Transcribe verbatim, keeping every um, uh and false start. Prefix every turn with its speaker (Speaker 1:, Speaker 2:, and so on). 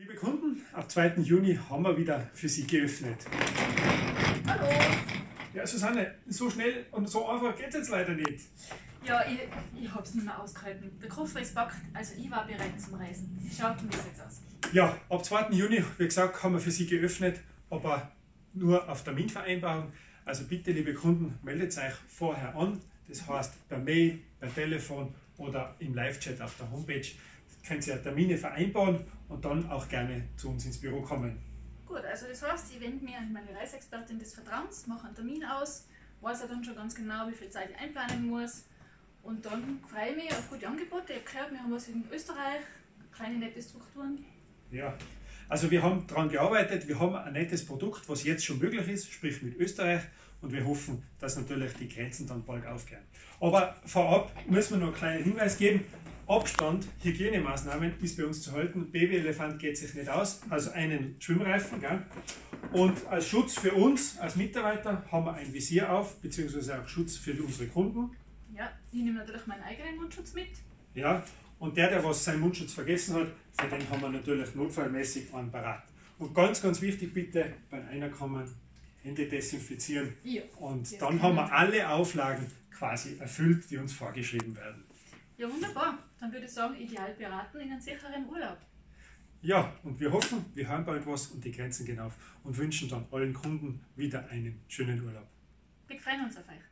Speaker 1: Liebe Kunden, ab zweiten Juni haben wir wieder für Sie geöffnet.
Speaker 2: Hallo.
Speaker 1: Ja, Susanne, so schnell und so einfach geht es jetzt leider nicht.
Speaker 2: Ja, ich, ich hab's nicht mehr ausgehalten. Der Koffer ist packt, also ich war bereit zum Reisen. Schaut mir das jetzt aus.
Speaker 1: Ja, ab zweiten Juni, wie gesagt, haben wir für Sie geöffnet, aber nur auf Terminvereinbarung. Also bitte, liebe Kunden, meldet euch vorher an. Das heißt per Mail, per Telefon oder im Live-Chat auf der Homepage. Könnt ihr Termine vereinbaren und dann auch gerne zu uns ins Büro kommen.
Speaker 2: Gut, also das heißt, ich wende mir an meine Reiseexpertin des Vertrauens, mache einen Termin aus, weiß ja dann schon ganz genau, wie viel Zeit ich einplanen muss. Und dann freue ich mich auf gute Angebote. Ihr habt gehört, wir haben was in Österreich, kleine nette Strukturen.
Speaker 1: Ja, also wir haben daran gearbeitet, wir haben ein nettes Produkt, was jetzt schon möglich ist, sprich mit Österreich, und wir hoffen, dass natürlich die Grenzen dann bald aufgehen. Aber vorab müssen wir noch einen kleinen Hinweis geben: Abstand, Hygienemaßnahmen ist bei uns zu halten. Babyelefant geht sich nicht aus, also einen Schwimmreifen. Gell? Und als Schutz für uns, als Mitarbeiter, haben wir ein Visier auf, beziehungsweise auch Schutz für unsere Kunden.
Speaker 2: Ja, ich nehme natürlich meinen eigenen Mundschutz mit.
Speaker 1: Ja, und der, der was seinen Mundschutz vergessen hat, für den haben wir natürlich notfallmäßig einen parat. Und ganz, ganz wichtig, bitte beim Reinkommen Hände desinfizieren.
Speaker 2: Ja.
Speaker 1: Und
Speaker 2: Das
Speaker 1: dann
Speaker 2: kann
Speaker 1: haben wir
Speaker 2: man.
Speaker 1: alle Auflagen quasi erfüllt, die uns vorgeschrieben werden.
Speaker 2: Ja, wunderbar. Dann würde ich sagen, ideal beraten in einen sicheren Urlaub.
Speaker 1: Ja, und wir hoffen, wir hören bald was und die Grenzen gehen auf und wünschen dann allen Kunden wieder einen schönen Urlaub.
Speaker 2: Wir freuen uns auf euch.